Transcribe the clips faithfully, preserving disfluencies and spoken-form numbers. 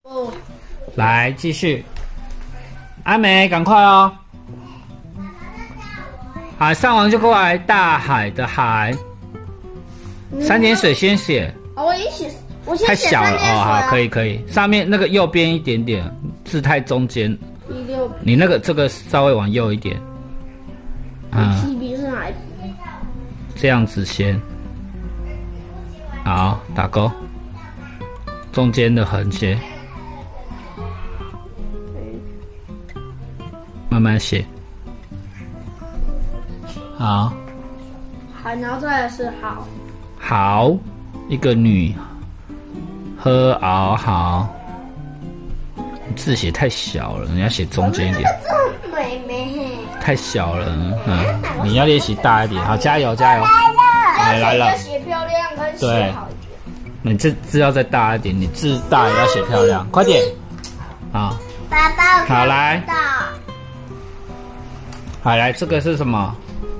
哦， 来继续，阿美，赶快哦！好，上完就过来，大海的海，三点水先写。 哦，我已经写，我先写太小了三点水哦，好，可以可以，上面那个右边一点点，字太中间， 一六， 你那个这个稍微往右一点， 嗯，七笔是哪一笔？ 这样子先，好，打勾，中间的横写，慢慢写，好， 好，然后再来是好， 好，一个女，喝熬好，字写太小了，你要写中间一点。 这妹妹， 太小了，嗯，你要练习大一点，好，加油加油，来来了， 要写漂亮跟写好一点。 你这字要再大一点，你字大也要写漂亮，快点，好， 爸爸， 好来，好来，这个是什么？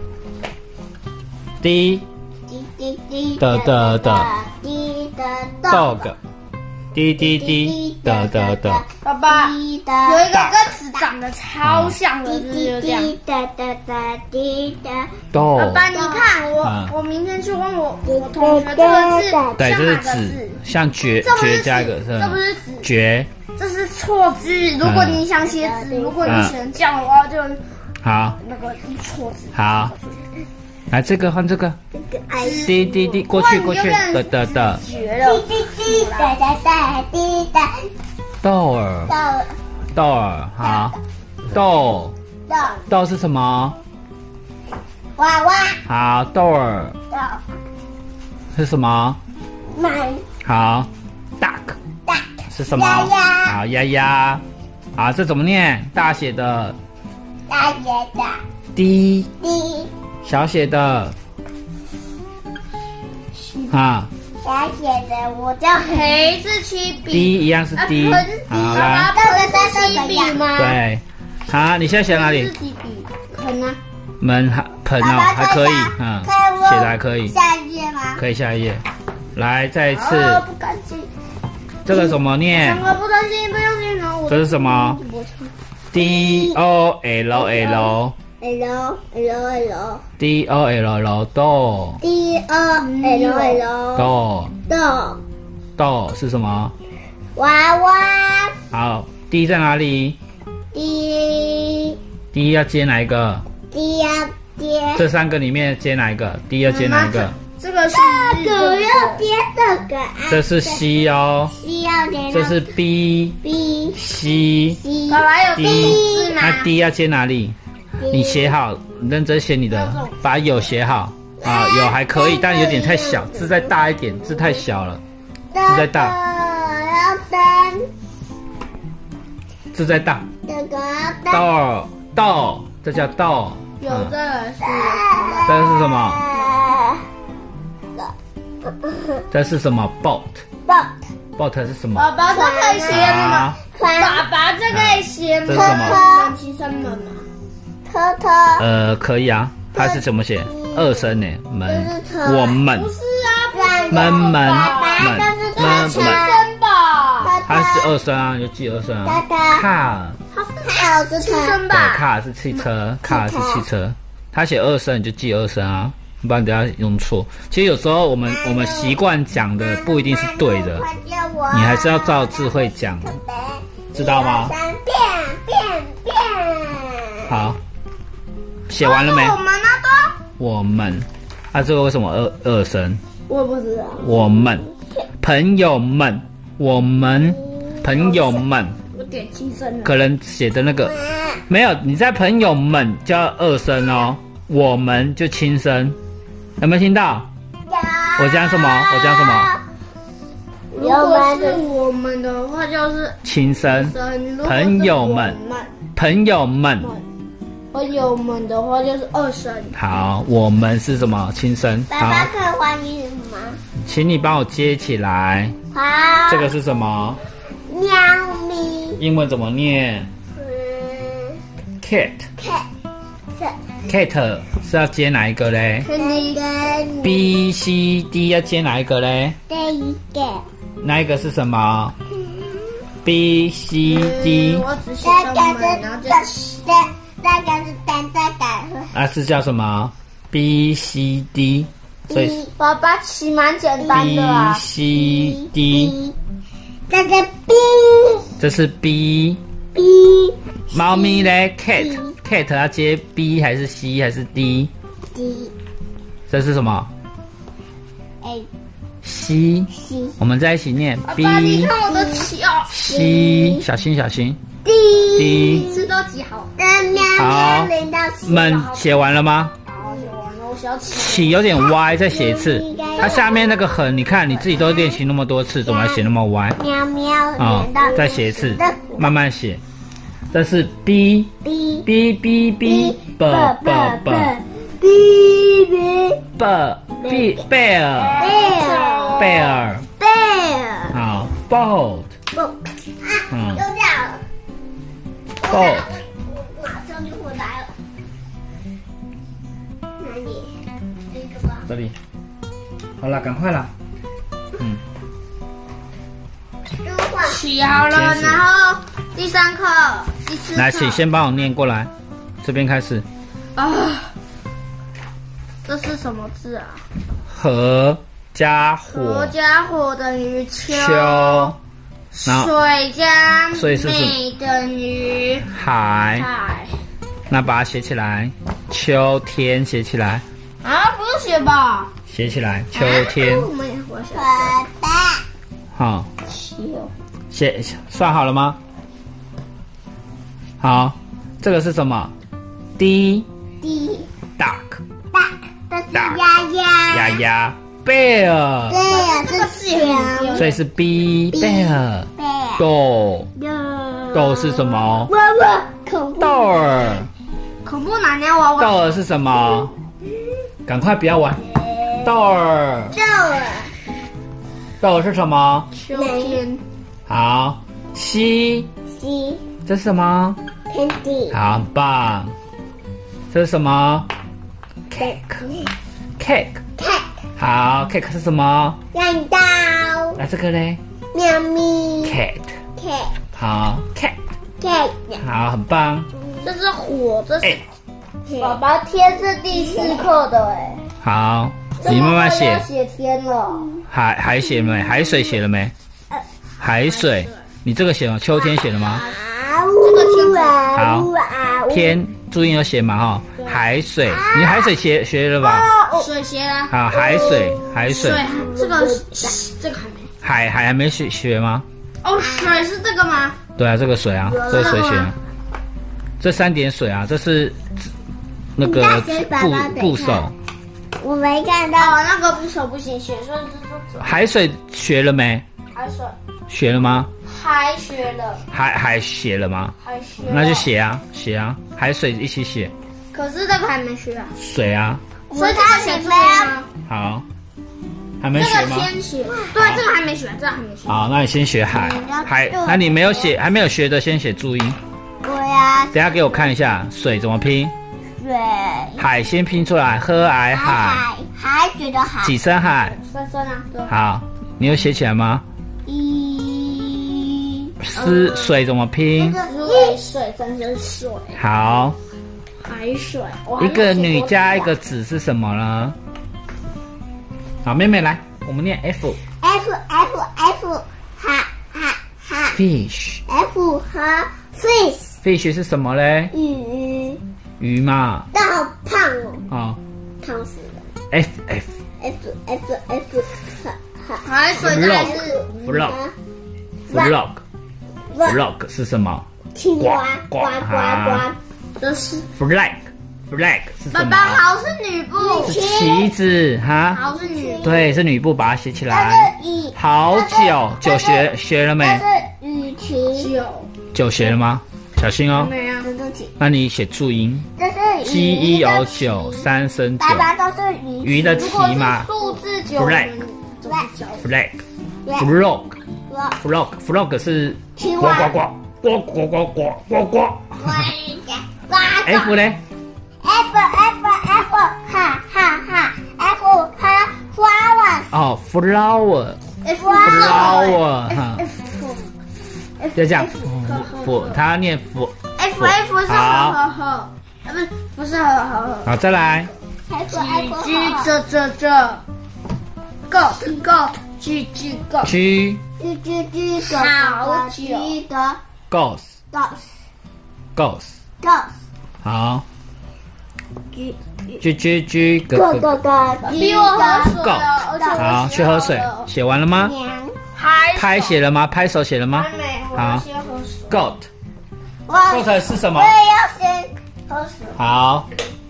滴滴滴滴的的的滴的 dog， 滴滴滴的的的， 爸爸有一个跟词长得超像的，就是这样。 哒哒哒滴哒。 爸 dog， 爸，你看我， 嗯我明天去问我我同学，这个字对，这是像哪个子字？， 像绝这不是绝加一个子，这不是子， 绝， 这是错字。如果你想写子，如果你写成这样的话，就好， 那个错字。 好，来这个换这个，滴滴滴，过去过去，的的的， 绝了。 滴滴哒哒哒滴哒。 豆儿到豆儿，好，豆到豆是什么？ 娃娃好，豆儿到是什么？ 满好 ，duck 大是什么？ 鸭鸭好，鸭鸭，好，这怎么念？大写的大爷的 D， 滴小写的啊小写的我叫黑是七笔， ，D 一样是 D， 啊好盆来， 盆是七笔吗？ 对，好，你现在写哪里？ 是几笔？盆呢？ 门还盆哦，还可以，嗯，写的还可以， 下一页吗？ 可以下一页。来，再一次， 哦，不干净。 这个怎么念两？个不干净，不用紧张。我这是什么？D O L L L L L D O L L 豆 D O L L 豆豆豆是什么？ 娃娃好 ，D 在哪里 D ？D 要接哪一个？ D 要接这三个里面接哪一个 ？D 要接哪一个？ 这个是这个要接这个啊， 这是 C 哦， 需要接这是 B B C C 爸爸有 D， D 字吗？ 那 D 要接哪里？你写好，认真写你的，把有写好啊，有还可以，但有点太小，字再大一点，字太小了，字再大， 要灯字再大， 这个灯豆豆，这叫豆， 有嗯这个是这个是什么？ 啊这是什么 ？boat boat boat 是什么？ 爸爸，这可以写吗？ 啊， 爸爸，这可以写吗？ 这是什么门骑生门吗？ 车车呃，可以啊，它是怎么写？二声呢？门这是，车我们不是啊， 门门门这门门， 是生吧？ 它是二声啊，就记二声啊。car 还有这是车对生吧？ ，car 是汽车，car 是汽车，他写二声你就记二声啊，不然等下用错。其实有时候我们我们习惯讲的不一定是对的，你还是要照智慧讲，知道吗？ 三变变变好，写完了没？ 我们那个我们，啊，这个为什么二二声？ 我不知道。 我们朋友们，我们朋友们， 我点七声了。 可能写的那个没有，你在朋友们就要二声哦，我们就轻声，有没有听到？我讲什么？我讲什么？ 如果是我们的话，就是轻声。 生。 朋友们，朋友们， 朋友们的话就是二声。 好，我们是什么？轻声。 爸爸好， 可以换英语吗？ 请你帮我接起来。 好， 这个是什么？ 喵咪， 英文怎么念嗯 ？cat。 ，cat， cat 是要接哪一个嘞跟你 ？B C D 要接哪一个嘞？ 这一个那一个是什么？ B C D。 我只写动漫，然后就这这个是等这个。 啊，是叫什么 ？B C D。所以爸爸骑蛮简单的啊。 B C D。 这个 B。 这是 B。 B。 猫咪嘞 ，cat cat 要接 B 还是 C 还是 D？ D。 这是什么 A。 C。 C。 我们在一起念 B。 爸，你看我的脚。 C， 小心小心。 D。 D。 字都记好。 好，们写完了吗？ 好，写完了，我想要起。 起有点歪，再写一次。它下面那个横，你看你自己都练习那么多次，怎么还写那么歪？ 喵喵。 啊、哦，再写一次，慢慢写。这是 B B B B B B B B B B bear bear bear 好 boat 嗯，又掉了 boat 马上就回来了。哪里？这个吧。 这里。好了，赶快啦。嗯。 起好了，然后第三课、第四课。 来，请先帮我念过来，这边开始。 啊，这是什么字啊？ 和加火。 火加火等于秋。 秋。 水加所以是美等于海。 海。 那把它写起来，秋天写起来。 啊，不用写吧？ 写起来，秋天。 我们也会写。 爸爸。 好。 秋。 写算好了吗？好，这个是什么 ？D D duck duck 这是鸭鸭鸭鸭 bear bear 是熊， 所以是 B bear bear 豆豆是什么？ 娃娃恐怖豆儿恐怖男娘娃娃。 豆儿是什么？赶快不要玩。豆儿豆儿豆儿是什么？ 秋天。 好 C C 这是什么 candy 好，很棒。这是什么 ？cake cake cat 好 ，cake 是什么？ 蛋糕那这个嘞喵咪 ？cat cat 好 cat cat 好，很棒。 这是火，这是哎， 宝宝天是第四课的哎。 好，你慢慢写。 写天了。 海海写了没？海水写了没？海水，你这个写了，秋天写了吗？ 这个天好，天注音有写嘛哈？海水，你海水学学了吧？ 水写了。 好，海水，海水。 水，这个这个还没。 海海还没学学吗？ 哦，水是这个吗？ 对啊，这个水啊，这个水写了。这三点水啊，这是那个部部首。 我没看到。 哦，那个部首不行，写顺是这种。 海水学了没？ 海水。 学了吗？ 还学了。 海海写了吗？ 还学。 那就写啊，写啊，海水一起写。 可是这个还没学啊。 水啊。 所以这个写对吗？ 好，还没学吗？ 这个先学。对，这个还没学，这个还没学。 好，那你先学海海，那你没有写还没有学的，先写注音。 我呀。 等下给我看一下水怎么拼。 水。 海先拼出来，喝海海。 海水的海。 几声海？ 三声啊。 好，你有写起来吗？ 一。 是水怎么拼？ 水水三声水。 好。 海水。 一个女加一个子是什么呢？好，妹妹来，我们念 F。 F F F 哈哈哈。 Fish。 F 和 fish。 Fish 是什么嘞？ 鱼。 鱼嘛。 但好胖哦。 哦。 胖死了。 F F F F F 哈哈。 海水再是 Frog Frog Frog 是什么？ 青蛙呱呱呱。 这是 Flag Flag 是什么？ 爸爸好是女部。 旗子哈。 好是女。 对，是女部，把它写起来。好久九学学了没？ 这是雨晴。 九九学了吗？小心哦。 没有。 那你写注音。 这是 G E 有九，三声九。 爸爸都是鱼。 鱼的旗嘛。 数字九。 Flag Flag Frog Frog Frog 是呱呱呱呱呱呱呱呱呱。F 呢 ？F F F 哈哈哈 F 哈 flower 哦 flower F flower 哈就这样，佛，他要念佛。 F F 是呵呵呵，啊不是不是呵呵呵。 好，再来。 G G 这这这 ，Go Go G G Go。 G G G G 好久的 Goes Goes Goes。 Goes。 好。 G G G G Go Go Go。 Go Go。 比我喝水了，而且好，去喝水。写完了吗？ 拍拍写了吗？拍手写了吗？ 还没，我要先喝水。 Goat。 我 Goat 是什么？ 我也要先喝水。 好。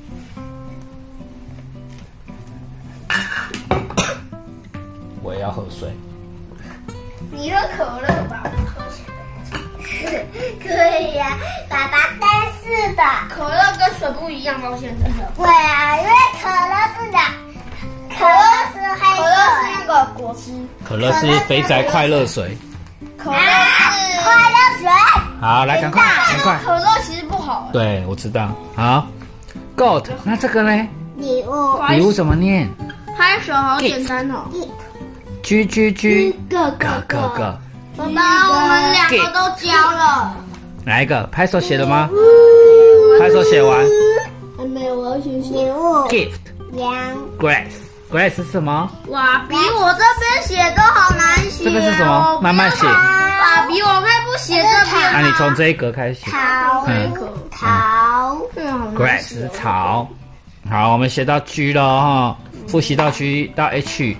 我也要喝水。 你喝可乐吧，喝起来。 可以呀，爸爸真是的。 可乐跟水不一样吗？现在喝。 对啊，因为可乐是的，可乐是黑可乐是那个果汁， 可乐是肥宅快乐水。 可乐是快乐水。 好，来，赶快，赶快。 可乐其实不好。 对，我知道。好 ，Goat， 那这个呢？ 礼物。 礼物怎么念？ 拍手好简单哦。 G G G 个个个个。 爸爸，我们两个都交了。 哪一个？拍手写了吗？拍手写完。 还没有，我要写写。 礼物。 Gift。 粮。 Grass。Grass 是什么？ 哇，比我这边写都好难写。 这个是什么？慢慢写。 爸比，我可以不写这边吗？ 那你从这一格开始写。 草。 嗯。 草。 Grass 是草。好，我们写到 G 了哈，复习到 G 到 H。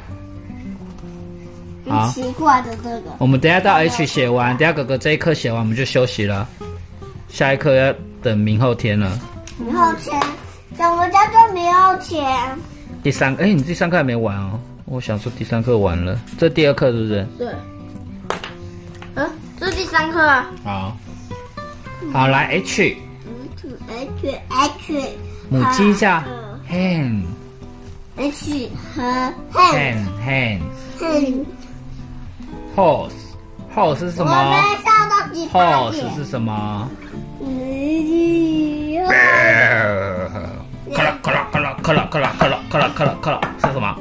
好， 奇怪的这个。 我们等一下到 H 写完，等一下哥哥这一课写完我们就休息了，下一课要等明后天了。 明后天，什么叫做明后天？ 第三，哎，你第三课还没完哦。我想说第三课完了，这第二课是不是？ 对。嗯，这是第三课啊。 好，好来 H。 H H。 母鸡叫 hen。 H 和 hen hen。 hen。 horse horse 是什么？ 我们上到第八页。 horse 是什么？ 嗯。 克啦克啦克啦克啦克啦克啦克啦克啦克啦是什么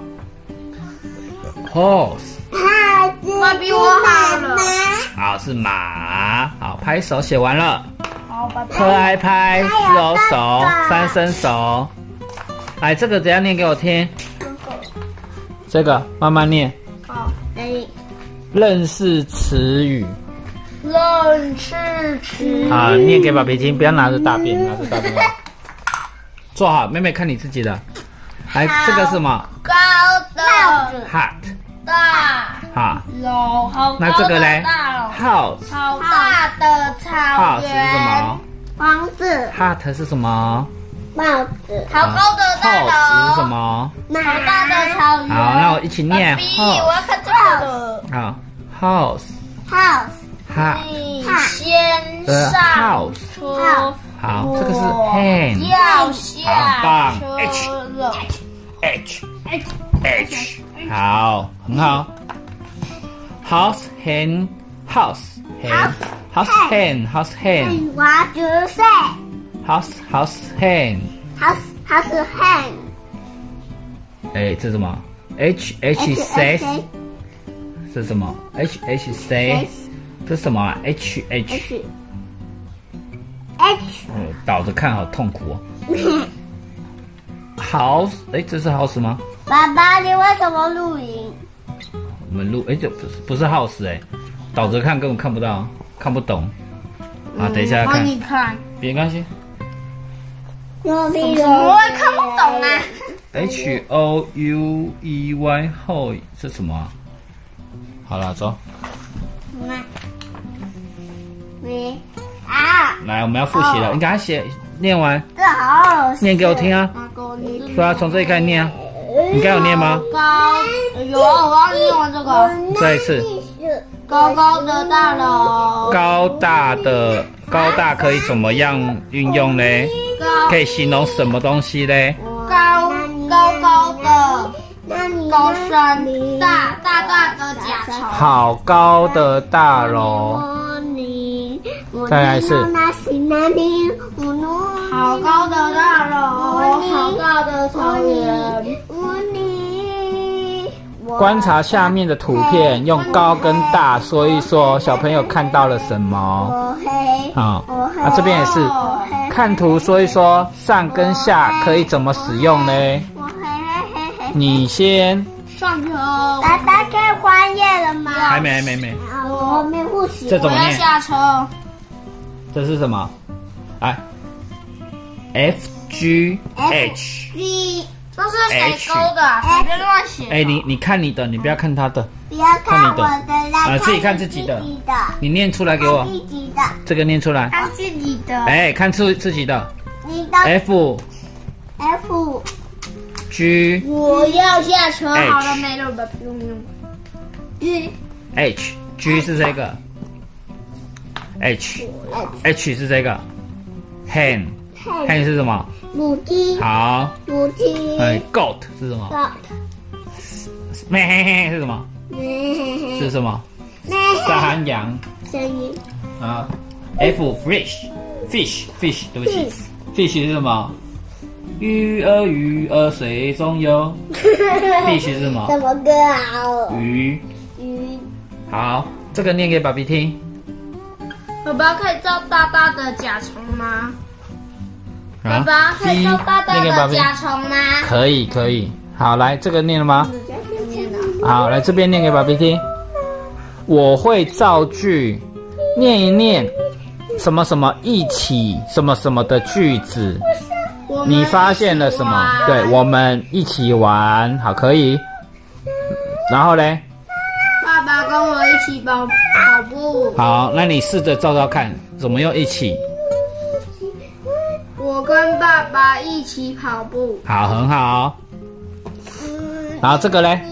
？horse。 妈比我好了。 好，是马。好，拍手写完了。 好，拜拜。 喝挨拍，四揉手，三伸手。来，这个怎样念给我听？这个慢慢念。 好，哎。 认识词语。 认识词语。 好，念给爸比听，不要拿着大便，拿着大便。坐好，妹妹看你自己的。来，这个是什么？ 高的 hat。 大。 好。 楼，好高的那这个嘞 ？house。好大的草 house 是什原。 么？ 房子。 hat 是什么？ 帽子。 好高的大楼。 house 是什么？ 好大的草原。 好，那我一起念。 爸比，我要看这个了。 好 ，house。 house。 哈。 你先上车。 好，这个是 hen。 要下车了。 H H H。 好，很好。House hen house hen house hen house hen。 我九岁。 House house hen。 house house hen。 哎，这是什么 ？H H says。 是什么 ？H H say。 这是什么 ？H H。 H。 嗯，倒着看好痛苦哦。House， 哎，这是 house 吗？ 爸爸，你为什么录影？ 我们录，哎，这不是不是 house 哎，倒着看根本看不到，看不懂。啊，等一下看。 帮你看。 别关系。 有没有？ 怎么会看不懂啊 ？H O U E Y 后是什么啊？好了，走。 你啊！ 来，我们要复习了，你赶快写，念完。 这好好念给我听啊！对啊，从这里开始念啊。你刚有念吗？ 高有啊，我要念完这个。 再一次。 高高的大楼。 高大的高大可以怎么样运用嘞？可以形容什么东西嘞？ 高高高的高山，大大大的假草。 好高的大楼。再来一次。 好高的大楼，好大的草原。 观察下面的图片，用高跟大说一说小朋友看到了什么。 我黑。 啊、哦，啊这边也是，看图说一说上跟下可以怎么使用呢？ 我黑黑黑黑。 你先。 上车。 爸爸可以换页了吗？ 还没还没没。 我没复习。 我要这怎么念？ 下车。 这是什么？来 ，F G H。 G。 这是谁勾的？随便乱写。 哎，你你看你的，你不要看他的。 不要看我的，来啊，自己看自己的。你念出来给我。 自己的。 这个念出来。 看自己的。 哎，看出自己的。 你的。 F。 F。 G。 我要下车。好了，没了吧？不用用。 G。 H。G 是这个。H。H 是这个。Hen。Hen 是什么？ 母鸡。 好。 母鸡。 哎 ，Goat 是什么 ？Goat。 咩是什么？ 咩是什么？山羊。 声音。 啊 ，F fish fish fish 对不起 ，fish 是什么？鱼儿鱼儿水中游。fish 是什么？ 什么歌啊？ 鱼。 鱼。 好，这个念给爸比听。 爸爸可以造大大的甲虫吗？ 啊， 爸爸可以造大大的甲虫吗？ 可以可以。好，来这个念了吗？好，来这边念给爸比听。我会造句，念一念什么什么一起什么什么的句子。你发现了什么？对，我们一起玩。好，可以。然后嘞？ 爸爸跟我一起跑跑步。 好，那你试着照照看，怎么用一起？ 我跟爸爸一起跑步。 好，很好。然后这个嘞？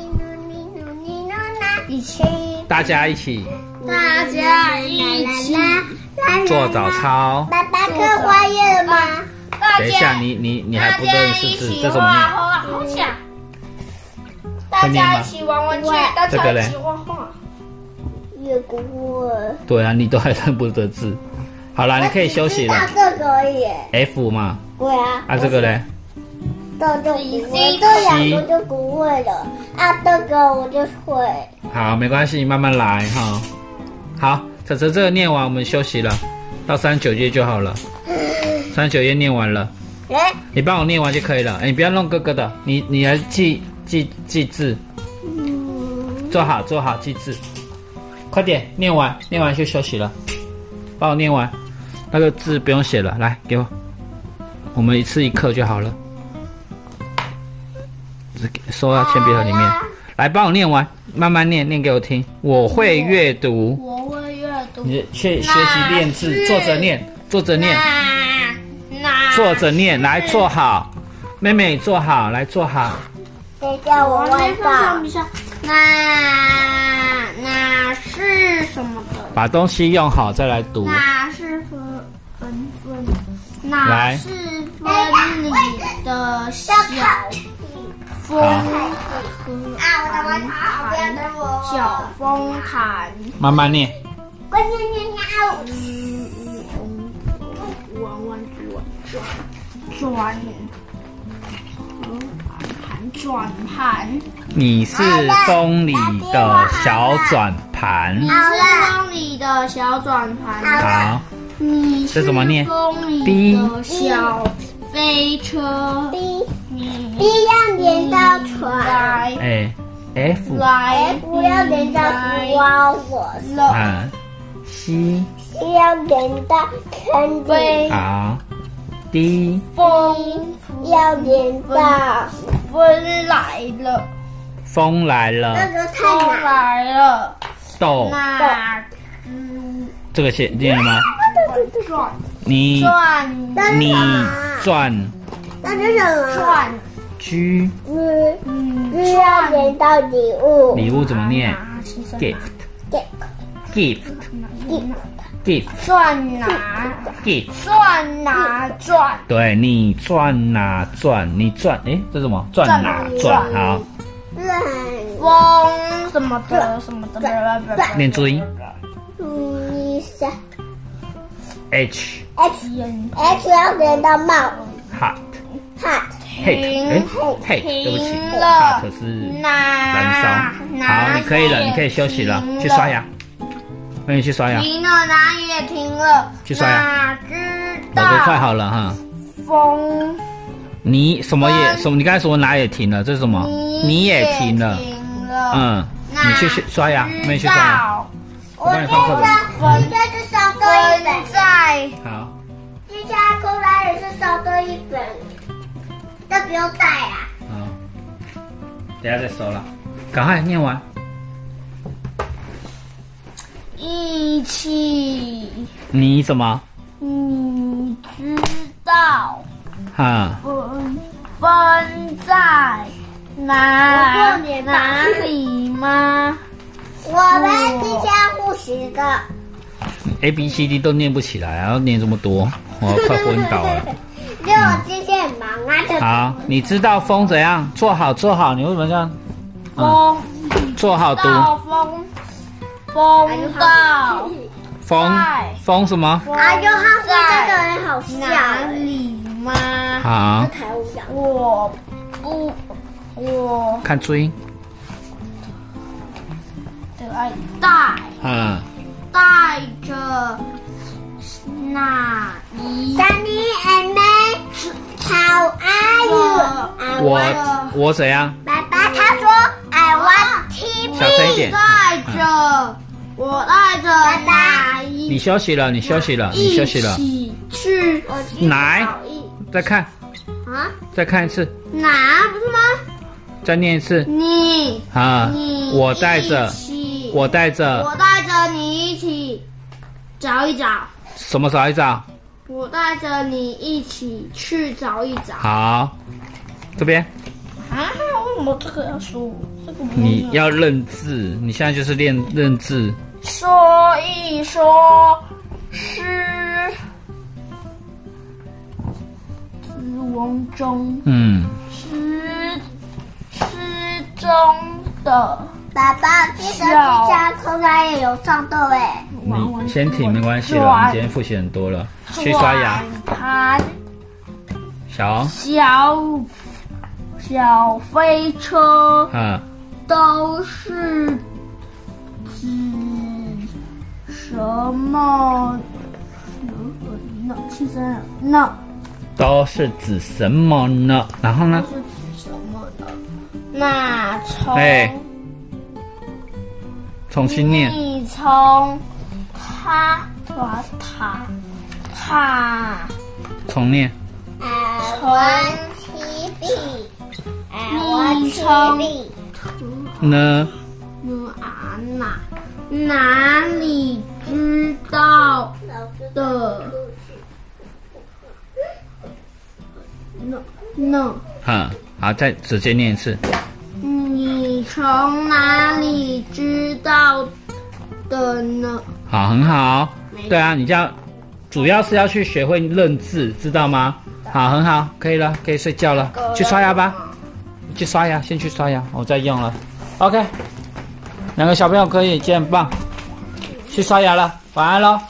一起。 大家一起。 大家一起做早操。 爸爸可以换页了吗？ 等一下，你你你还不认识字，这怎么念？ 好想。大家一起玩玩具，大家一起画画。 也不会。 对啊，你都还认不得字。好啦，你可以休息了。 这个可以。 F 嘛。 对啊。 啊，这个嘞？ 这就不会，这两个就不会了。啊，这个我就会。 好，没关系，慢慢来哈。好，晨晨这个念完，我们休息了，到三十九页就好了。三十九页念完了， 哎， 你帮我念完就可以了。哎，你不要弄哥哥的，你你来记记记字。 嗯。 做好做好记字，快点念完，念完就休息了。帮我念完，那个字不用写了，来给我，我们一次一课就好了。收到铅笔盒里面。来，帮我念完，慢慢念，念给我听。我会阅读。 我会阅读。 你学学习练字，坐着念，坐着念。 那坐着念，来坐好。妹妹坐好，来坐好。 等一下我外放。 那那是什么的？ 把东西用好再来读。 那是分分分。那是分里的小。风和寒，小风寒。 慢慢念。 关键念念嗯嗯，玩玩具玩转转，盘转盘。 你是风里的小转盘。 你是风里的小转盘。 好。 你是风里的小飞车。 B 要连到船， 哎 ，F 来 F 要连到花火上， 啊 ，C C 要连到坑飞， 好 ，D 风要连到风来了， 风来了， 那个太难来了， 豆， 那这个写念了吗？ 转， 你转， 你转， 那是什么？ 转。 G， 嗯，G 要连到礼物。 礼物怎么念 ？Gift，gift，gift， 转拿 gift， 转拿转。 对你转哪转？你转，哎，这是什么？转哪转？好。 风什么的什么的。 念注音。 嗯，是 H H H 要连到帽。 Hot， Hot。 ，hate， 哎，hate， 对不起停了 ，hot 是哪燃烧。好，你可以了，你可以休息了，去刷牙。让你去刷牙。 停了，哪里也停了。 去刷牙。 哪知道？ 我都快好了哈。 风。 你什么也什么？你刚才说哪也停了？这是什么？你也停了。 停了。 嗯，你去去刷牙，没去刷牙。 我帮你放课本。应该是少多一本。 在。 好。 接下来过来也是少多一本，这不用带啊。 嗯。等下再收了，赶快念完。 一起。 你什么？ 你知道？ 哈。 分分在哪哪里吗？ 我们今天复习的。 A B C D 都念不起来，然后念这么多，我快昏倒了。 因为我今天很忙啊。 嗯、好，你知道风怎样？坐好，坐好。你为什么这样？ 风。 嗯、坐好读。 风。风到。 风。风什么？ 啊，有好笑，这个人好笑。 哪里吗？ 好。 我不，我。 看注音。 带。 嗯。 带着哪一 Sunny and May, how are you? 我我怎样？ 爸爸他说 I want T V。 小声一点。 带着，我带着哪一？ 你休息了，你休息了，你休息了。 一起去来，再看。 啊？ 再看一次。 哪不是吗？ 再念一次。 你啊， 你我带着。我带着， 我带着你一起找一找。 什么找一找？ 我带着你一起去找一找。 好，这边。 啊？为什么这个要说？这个你要认字，你现在就是练认字。 说一说诗，诗文中， 嗯， 诗诗中的。 爸爸，记得今天空来也有上豆哎。 你先停，没关系了，你今天复习很多了。去刷牙。小小小飞车。 啊。 都是指什么呢？其实呢。 都是指什么呢？然后呢？ 都是指什么呢？那从。 哎。重新念。 你从他他他他。 重念。 I want T V。 你从呢？ 啊哪哪里知道的？呢呢。 嗯，好，再直接念一次。 你从哪里知道的呢？ 好，很好。对啊，你这样主要是要去学会认字，知道吗？好，很好，可以了，可以睡觉了，去刷牙吧。去刷牙，先去刷牙，我再用了。OK， 两个小朋友可以，今天很棒。去刷牙了，晚安喽。